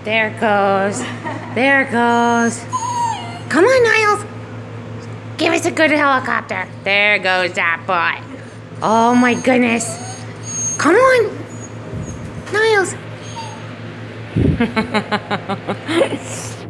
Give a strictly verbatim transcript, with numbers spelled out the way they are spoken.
There it goes. There it goes. Come on, Niles. Give us a good helicopter. There goes that boy. Oh my goodness. Come on. Niles.